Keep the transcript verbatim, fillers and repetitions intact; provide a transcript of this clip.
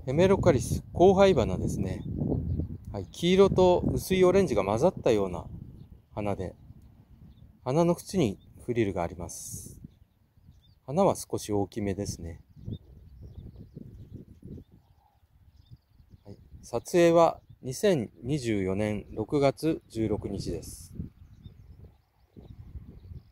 ヘメロカリス交配花ですね。はい、黄色と薄いオレンジが混ざったような花で、花の縁にフリルがあります。花は少し大きめですね。はい、撮影はにせんにじゅうよねんろくがつじゅうろくにちです。